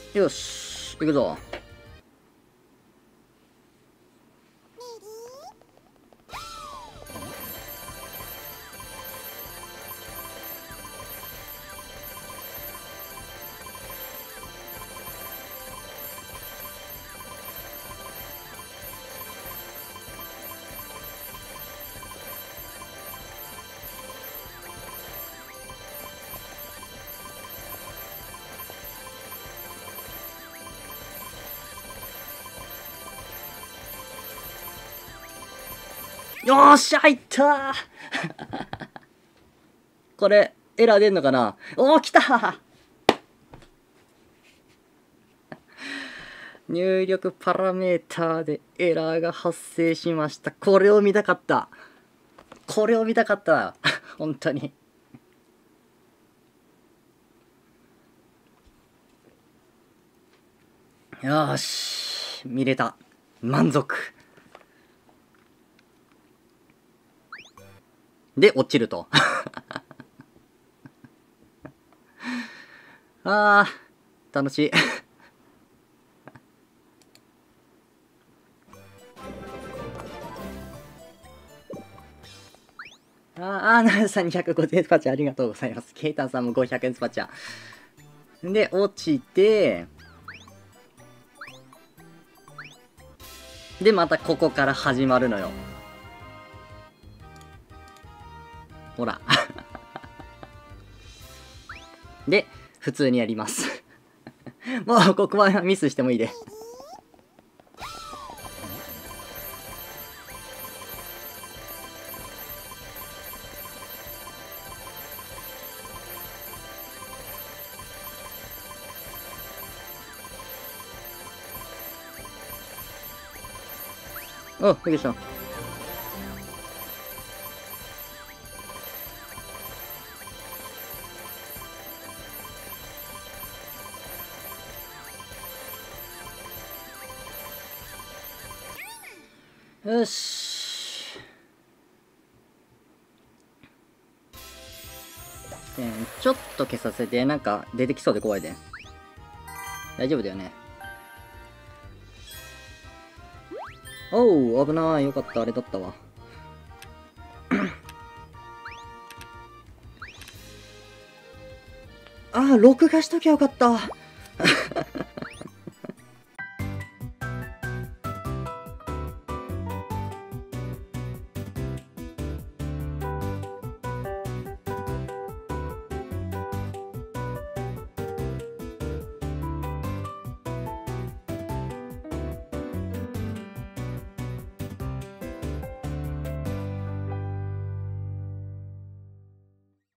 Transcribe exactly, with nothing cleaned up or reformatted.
よし、行くぞ。よーし、入ったーこれ、エラー出んのかな。おー、来たー入力パラメーターでエラーが発生しました。これを見たかった。これを見たかった。本当に。よーし、見れた。満足。で、落ちると。あー、楽しい。あー、ナルさんにひゃくごじゅうえんスパチャありがとうございます。ケイタンさんもごひゃくえんスパチャ。で、落ちて、で、またここから始まるのよ。ほら。で、普通にやります。もう、ここはミスしてもいいで。お、びっくりした。よし。えー、ちょっと消させて、なんか出てきそうで怖いで。大丈夫だよね。おう、危ない。よかった。あれだったわ。ああ、録画しときゃよかった。